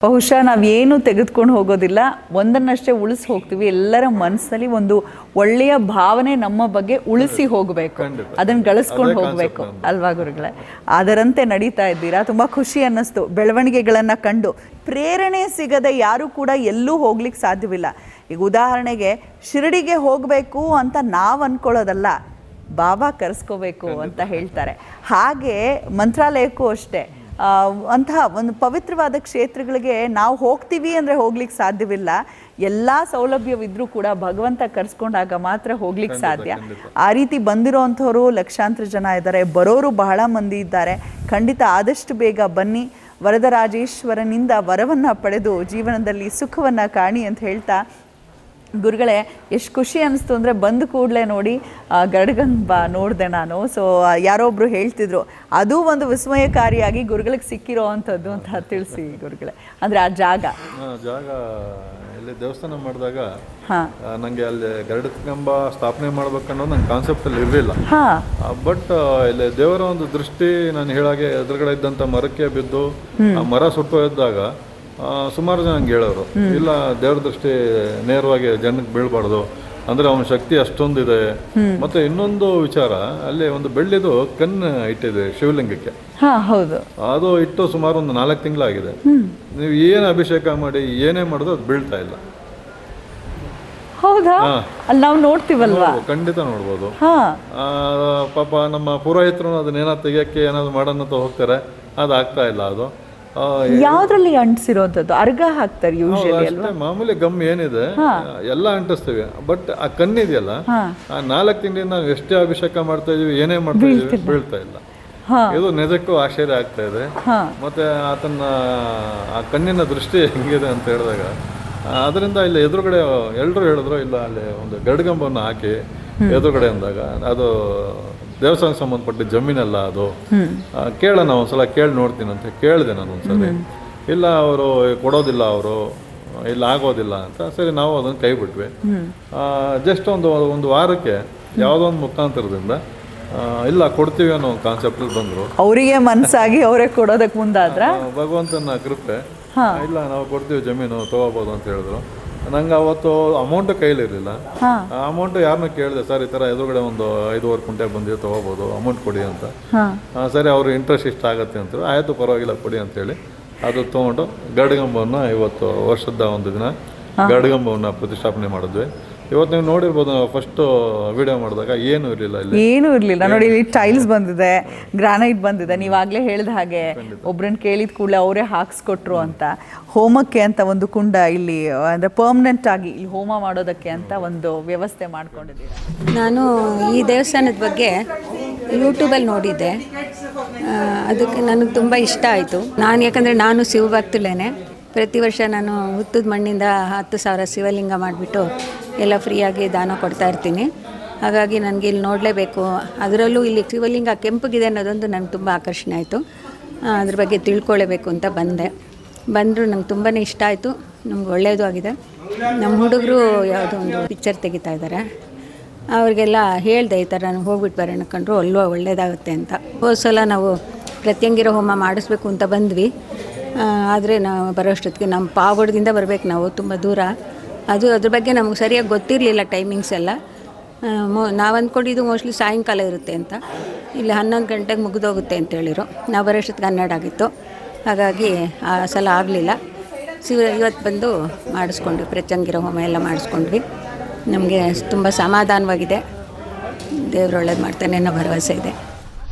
ಬಹುಶಃ ನಾವೇನು ತೆಗೆದುಕೊಂಡು ಹೋಗೋದಿಲ್ಲ, ಒಂದನ್ನಷ್ಟೇ ಉಳಿಸಿ ಹೋಗ್ತೀವಿ. ಎಲ್ಲರ ಮನಸ್ಸಲ್ಲಿ ಒಂದು ಒಳ್ಳೆಯ ಭಾವನೆ ನಮ್ಮ ಬಗ್ಗೆ ಉಳಿಸಿ ಹೋಗಬೇಕು, ಅದನ್ನು ಗಳಿಸ್ಕೊಂಡು ಹೋಗಬೇಕು ಅಲ್ವಾ ಗುರುಗಳೇ? ಅದರಂತೆ ನಡೀತಾ ಇದ್ದೀರಾ. ತುಂಬ ಖುಷಿ ಅನ್ನಿಸ್ತು ಬೆಳವಣಿಗೆಗಳನ್ನು ಕಂಡು. ಪ್ರೇರಣೆ ಸಿಗದೆ ಯಾರೂ ಕೂಡ ಎಲ್ಲೂ ಹೋಗ್ಲಿಕ್ಕೆ ಸಾಧ್ಯವಿಲ್ಲ. ಈಗ ಉದಾಹರಣೆಗೆ ಶಿರಡಿಗೆ ಹೋಗಬೇಕು ಅಂತ ನಾವು ಅಂದ್ಕೊಳ್ಳೋದಲ್ಲ, ಬಾಬಾ ಕರೆಸ್ಕೋಬೇಕು ಅಂತ ಹೇಳ್ತಾರೆ. ಹಾಗೆ ಮಂತ್ರಾಲಯಕ್ಕೂ ಅಷ್ಟೇ, ಅಂತಹ ಒಂದು ಪವಿತ್ರವಾದ ಕ್ಷೇತ್ರಗಳಿಗೆ ನಾವು ಹೋಗ್ತೀವಿ ಅಂದರೆ ಹೋಗ್ಲಿಕ್ಕೆ ಸಾಧ್ಯವಿಲ್ಲ. ಎಲ್ಲ ಸೌಲಭ್ಯವಿದ್ರೂ ಕೂಡ ಭಗವಂತ ಕರೆಸ್ಕೊಂಡಾಗ ಮಾತ್ರ ಹೋಗ್ಲಿಕ್ಕೆ ಸಾಧ್ಯ. ಆ ರೀತಿ ಬಂದಿರೋವಂಥವ್ರು ಲಕ್ಷಾಂತರ ಜನ ಇದ್ದಾರೆ, ಬರೋರು ಬಹಳ ಮಂದಿ ಇದ್ದಾರೆ. ಖಂಡಿತ ಆದಷ್ಟು ಬೇಗ ಬನ್ನಿ, ವರದರಾಜೇಶ್ವರನಿಂದ ವರವನ್ನು ಪಡೆದು ಜೀವನದಲ್ಲಿ ಸುಖವನ್ನು ಕಾಣಿ ಅಂತ ಹೇಳ್ತಾ, ಗುರುಗಳೇ ಎಷ್ಟು ಖುಷಿ ಅನ್ನಿಸ್ತು ಅಂದರೆ ಬಂದ ಕೂಡಲೇ ನೋಡಿ ಗರುಡಗಂಬ ನೋಡಿದೆ ನಾನು. ಸೊ ಯಾರೊಬ್ಬರು ಹೇಳ್ತಿದ್ರು ಅದು ಒಂದು ವಿಸ್ಮಯಕಾರಿಯಾಗಿ ಗುರುಗಳಿಗೆ ಸಿಕ್ಕಿರೋ ಅಂಥದ್ದು ಅಂತ ತಿಳಿಸಿ ಗುರುಗಳೇ. ಅಂದರೆ ಆ ಜಾಗ ಇಲ್ಲಿ ದೇವಸ್ಥಾನ ಮಾಡಿದಾಗ ನನಗೆ ಅಲ್ಲಿ ಗರುಡಗಂಬ ಸ್ಥಾಪನೆ ಮಾಡ್ಬೇಕನ್ನೋದು ನನ್ನ ಕಾನ್ಸೆಪ್ಟಲ್ಲಿ ಇರಲಿಲ್ಲ. ಬಟ್ ಇಲ್ಲಿ ದೇವರ ಒಂದು ದೃಷ್ಟಿ ನಾನು ಹೇಳಾಗೆ ಎದುರುಗಡೆ ಇದ್ದಂಥ ಮರಕ್ಕೆ ಬಿದ್ದು ಆ ಮರ ಸುಟ್ಟೋಗಿದ್ದಾಗ ಸುಮಾರು ಜನ ಹಂಗೆ ಹೇಳೋರು, ಇಲ್ಲ ದೇವ್ರ ದೃಷ್ಟಿ ನೇರವಾಗಿ ಜನಕ್ಕೆ ಬೀಳ್ಬಾರ್ದು, ಅಂದ್ರೆ ಅವನ ಶಕ್ತಿ ಅಷ್ಟೊಂದಿದೆ. ಮತ್ತೆ ಇನ್ನೊಂದು ವಿಚಾರ, ಅಲ್ಲಿ ಒಂದು ಬೆಳ್ಳಿದು ಕಣ್ಣು ಇಟ್ಟಿದೆ ಶಿವಲಿಂಗಕ್ಕೆ. ಹೌದು, ಅದು ಇಟ್ಟು ಸುಮಾರು ಒಂದು 4 ತಿಂಗಳಾಗಿದೆ. ನೀವು ಏನು ಅಭಿಷೇಕ ಮಾಡಿ ಏನೇ ಮಾಡಿದ್ರು ಅದು ಬೀಳ್ತಾ ಇಲ್ಲ. ಹೌದಾ? ಅಲ್ಲಿ ನಾವು ನೋಡ್ತೀವಲ್ವಾ? ಖಂಡಿತ ನೋಡ್ಬೋದು. ಪಾಪ ನಮ್ಮ ಪುರೋಹಿತರು ಅದನ್ನೇನಾದ್ರು ತೆಗಿಯಕ್ಕೆ ಏನಾದ್ರು ಮಾಡೋಣ ಅಂತ ಹೋಗ್ತಾರೆ, ಅದು ಆಗ್ತಾ ಇಲ್ಲ. ಅದು ಯಾವ್ದ್ರಲ್ಲಿ ಅಂಟಿಸಿರೋಂಥದ್ದು? ಅರ್ಗ ಹಾಕ್ತಾರೆ ಯೂಶಲಿ ಅಲ್ವಾ? ಮಾಮೂಲಿ ಗಮ್ ಏನಿದೆ ಎಲ್ಲ ಅಂಟಿಸ್ತೀವಿ, ಬಟ್ ಆ ಕಣ್ಣಿದೆಯಲ್ಲ, ಆ 4 ತಿಂಗಳಿಂದ ನಾವು ಎಷ್ಟೇ ಅಭಿಷೇಕ ಮಾಡ್ತಾ ಇದೀವಿ, ಏನೇ ಮಾಡ್ತಾ ಇದೀವಿ, ಬೀಳ್ತಾ ಇಲ್ಲ. ಇದು ನಿಜಕ್ಕೂ ಆಶ್ಚರ್ಯ ಆಗ್ತಾ ಇದೆ. ಮತ್ತೆ ಆತನ ಆ ಕಣ್ಣಿನ ದೃಷ್ಟಿ ಹೆಂಗಿದೆ ಅಂತ ಹೇಳಿದಾಗ, ಅದರಿಂದ ಇಲ್ಲಿ ಎದುರುಗಡೆ ಎಲ್ಲರೂ ಹೇಳಿದ್ರು, ಇಲ್ಲ ಅಲ್ಲಿ ಒಂದು ಗರುಡಗಂಬವನ್ನು ಹಾಕಿ ಎದುರುಗಡೆ ಅಂದಾಗ, ಅದು ದೇವಸ್ಥಾನಕ್ಕೆ ಸಂಬಂಧಪಟ್ಟ ಜಮೀನಲ್ಲ, ಅದು ಕೇಳೋಣ ಒಂದ್ಸಲ ಕೇಳಿ ನೋಡ್ತೀನಿ ಅಂತ ಕೇಳಿದೆ ನಾನು ಒಂದ್ಸರಿ. ಇಲ್ಲ ಅವರು ಕೊಡೋದಿಲ್ಲ, ಅವರು ಇಲ್ಲ ಆಗೋದಿಲ್ಲ ಅಂತ. ಸರಿ, ನಾವು ಅದನ್ನು ಕೈ ಬಿಟ್ವಿ. ಜಸ್ಟ್ ಒಂದು ವಾರಕ್ಕೆ ಯಾವುದೋ ಒಂದು ಮುಖಾಂತರದಿಂದ ಇಲ್ಲ ಕೊಡ್ತೀವಿ ಅನ್ನೋ ಒಂದು ಕಾನ್ಸೆಪ್ಟಲ್ಲಿ ಬಂದರು. ಅವರಿಗೆ ಮನಸ್ಸಾಗಿ ಅವರೇ ಕೊಡೋದಕ್ಕೆ ಮುಂದಾದ್ರ ಭಗವಂತನ ಕೃಪೆ. ಇಲ್ಲ ನಾವು ಕೊಡ್ತೀವಿ, ಜಮೀನು ತೊಗೋಬೋದು ಅಂತ ಹೇಳಿದ್ರು. ನಂಗೆ ಅವತ್ತು ಅಮೌಂಟ್ ಕೈಲಿರಲಿಲ್ಲ. ಆ ಅಮೌಂಟ್ ಯಾರನ್ನ ಕೇಳಿದೆ, ಸರ್ ಈ ಥರ ಎದುರುಗಡೆ ಒಂದು 5.5 ಕುಂಟೆ ಬಂದಿದೆ, ತೊಗೋಬೋದು, ಅಮೌಂಟ್ ಕೊಡಿ ಅಂತ. ಸರಿ, ಅವರು ಇಂಟ್ರೆಸ್ಟ್ ಇಷ್ಟ ಆಗುತ್ತೆ ಅಂತ, ಆಯಿತು ಪರವಾಗಿಲ್ಲ ಕೊಡಿ ಅಂತೇಳಿ ಅದು ತೊಗೊಂಡು ಗರುಡಗಂಬವನ್ನು ಇವತ್ತು ವರ್ಷದ ಒಂದು ದಿನ ಗರುಡಗಂಬವನ್ನು ಪ್ರತಿಷ್ಠಾಪನೆ ಮಾಡಿದ್ವಿ. ಇವತ್ತು ನೀವು ನೋಡಿರ್ಬೋದು, ನಾವು ಫಸ್ಟ್ ವಿಡಿಯೋ ಮಾಡಿದಾಗ ಏನೂ ಇರಲಿಲ್ಲ, ಇಲ್ಲಿ ಏನೂ ಇರಲಿಲ್ಲ. ನೋಡಿ, ಇಲ್ಲಿ ಟೈಲ್ಸ್ ಬಂದಿದೆ, ಗ್ರಾನೈಟ್ ಬಂದಿದೆ. ನೀವಾಗಲೇ ಹೇಳಿದ ಹಾಗೆ ಒಬ್ರನ್ನ ಕೇಳಿದ ಕೂಡಲೇ ಅವರೇ ಹಾಕ್ಸ್ಕೊಟ್ರು ಅಂತ. ಹೋಮಕ್ಕೆ ಅಂತ ಒಂದು ಕುಂಡ ಇಲ್ಲಿ, ಅಂದರೆ ಪರ್ಮನೆಂಟ್ ಆಗಿ ಇಲ್ಲಿ ಹೋಮ ಮಾಡೋದಕ್ಕೆ ಅಂತ ಒಂದು ವ್ಯವಸ್ಥೆ ಮಾಡ್ಕೊಂಡಿದ್ದೀರಾ? ನಾನು ಈ ದೇವಸ್ಥಾನದ ಬಗ್ಗೆ ಯೂಟ್ಯೂಬಲ್ಲಿ ನೋಡಿದ್ದೆ, ಅದಕ್ಕೆ ನನಗೆ ತುಂಬ ಇಷ್ಟ ಆಯಿತು. ಯಾಕಂದರೆ ನಾನು ಶಿವಭಕ್ತಳೇನೆ. ಪ್ರತಿ ವರ್ಷ ನಾನು ಹುತ್ತದ ಮಣ್ಣಿಂದ 10,000 ಶಿವಲಿಂಗ ಮಾಡಿಬಿಟ್ಟು ಎಲ್ಲ ಫ್ರೀಯಾಗಿ ದಾನ ಕೊಡ್ತಾ ಇರ್ತೀನಿ. ಹಾಗಾಗಿ ನನಗೆ ಇಲ್ಲಿ ನೋಡಲೇಬೇಕು, ಅದರಲ್ಲೂ ಇಲ್ಲಿ ಶಿವಲಿಂಗ ಕೆಂಪಗಿದೆ ಅನ್ನೋದೊಂದು ನನಗೆ ತುಂಬ ಆಕರ್ಷಣೆ ಆಯಿತು. ಅದ್ರ ಬಗ್ಗೆ ತಿಳ್ಕೊಳ್ಳೇಬೇಕು ಅಂತ ಬಂದರು. ನಂಗೆ ತುಂಬಾ ಇಷ್ಟ ಆಯಿತು, ನಮ್ಗೆ ಒಳ್ಳೆಯದು ಆಗಿದೆ. ನಮ್ಮ ಹುಡುಗರು ಯಾವುದೋ ಒಂದು ಪಿಕ್ಚರ್ ತೆಗಿತಾ ಇದ್ದಾರೆ, ಅವ್ರಿಗೆಲ್ಲ ಹೇಳಿದೆ ಈ ಥರ ನಾನು ಹೋಗ್ಬಿಟ್ಟು ಬರೋಣ ಕಂಡ್ರು, ಅಲ್ಲೂ ಒಳ್ಳೆಯದಾಗುತ್ತೆ ಅಂತ. ಹೋದ ಸಲ ನಾವು ಪ್ರತ್ಯಂಗಿರ ಹೋಮ ಮಾಡಿಸ್ಬೇಕು ಅಂತ ಬಂದ್ವಿ. ಆದರೆ ನಾವು ಬರೋಷ್ಟೊತ್ತಿಗೆ ನಮ್ಮ ಪಾವಗಡದಿಂದ ಬರಬೇಕು, ನಾವು ತುಂಬ ದೂರ. ಅದ್ರ ಬಗ್ಗೆ ನಮಗೆ ಸರಿಯಾಗಿ ಗೊತ್ತಿರಲಿಲ್ಲ ಟೈಮಿಂಗ್ಸ್ ಎಲ್ಲ. ನಾವು ಅಂದ್ಕೊಂಡಿದ್ದು ಮೋಸ್ಟ್ಲಿ ಸಾಯಂಕಾಲ ಇರುತ್ತೆ ಅಂತ. ಇಲ್ಲಿ 11 ಗಂಟೆಗೆ ಮುಗಿದೋಗುತ್ತೆ ಅಂತ ಹೇಳಿರು. ನಾವು ಬರೋಷ್ಟೊತ್ತಿಗೆ 12 ಆಗಿತ್ತು. ಹಾಗಾಗಿ ಆ ಸಲ ಆಗಲಿಲ್ಲ. ಇವತ್ತು ಬಂದು ಮಾಡಿಸ್ಕೊಂಡ್ವಿ, ಪ್ರತ್ಯಂಗಿರ ಹೋಮ ಎಲ್ಲ ಮಾಡಿಸ್ಕೊಂಡ್ವಿ. ನಮಗೆ ತುಂಬ ಸಮಾಧಾನವಾಗಿದೆ. ದೇವ್ರು ಒಳ್ಳೇದು ಮಾಡ್ತಾನೆ ಅನ್ನೋ ಭರವಸೆ ಇದೆ.